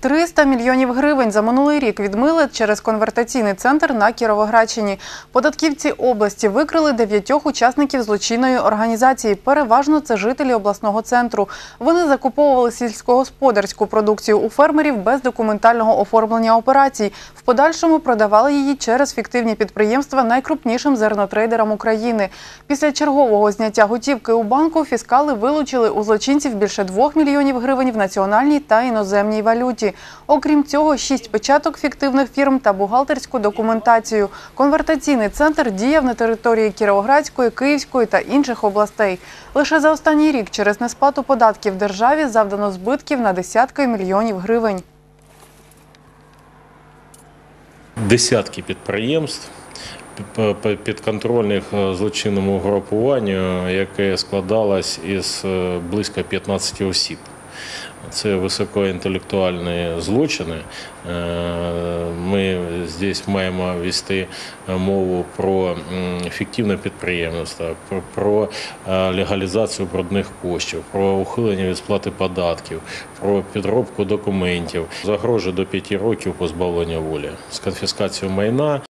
300 мільйонів гривень за минулий рік відмили через конвертаційний центр на Кіровоградщині. Податківці області викрили 9 учасників злочинної організації. Переважно це жителі обласного центру. Вони закуповували сільськогосподарську продукцію у фермерів без документального оформлення операцій. В подальшому продавали її через фіктивні підприємства найкрупнішим зернотрейдерам України. Після чергового зняття готівки у банку фіскали вилучили у злочинців більше 2 мільйонів гривень в національній та іноземній валюті. Окрім цього, 6 печаток фіктивних фірм та бухгалтерську документацію. Конвертаційний центр діяв на території Кіровоградської, Київської та інших областей. Лише за останній рік через несплату податків державі завдано збитків на десятки мільйонів гривень. Десятки підприємств підконтрольних злочинному угрупуванню, яке складалось із близько 15 осіб. Це високоінтелектуальні злочини. Ми тут маємо вести мову про фіктивне підприємництво, про легалізацію брудних коштів, про ухилення від сплати податків, про підробку документів. Загрожує до 5 років позбавлення волі з конфіскацією майна.